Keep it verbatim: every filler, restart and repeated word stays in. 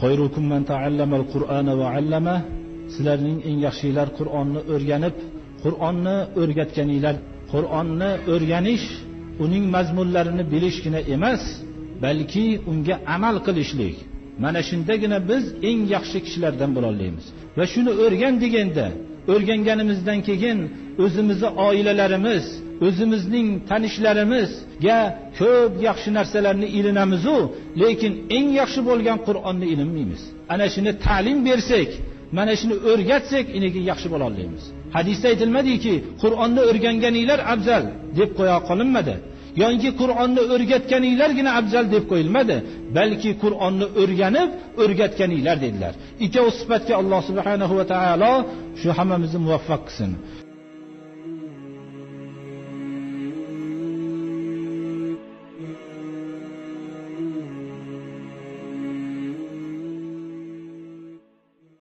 Xayrukum man ta'allama al-Qur'ana va 'allama. Sizlarning eng yaxshilar Qur'onni o'rganib, Qur'onni o'rgatganinglar. Qur'onni o'rganish uning mazmunlarini bilishgina emas, balki unga amal qilishlik. Mana shundagina biz eng yaxshi kishilardan bo'la olamiz. Va shuni o'rgan deganda, o'rganganimizdan keyin o'zimizning oilalarimiz, o'zimizning tanishlarimizga ko'p yaxshi narsalarni ilinamiz-u, lekin eng yaxshi bo'lgan Qur'onni ilinmaymiz. Ana shuni ta'lim bersak, mana shuni o'rgatsak, inagi yaxshi bo'la olamiz. Hadisda aytilmadiki, Qur'onni o'rganganinglar afzal deb qo'ya qolinmadi. Yoki Qur'onni o'rgatganinglargina afzal deb qo'yilmadi, balki Qur'onni o'rganib, o'rgatganinglar dedilar. Ikkovi sifatga Alloh subhanahu va taolo shu hammamizni muvaffaq qilsin.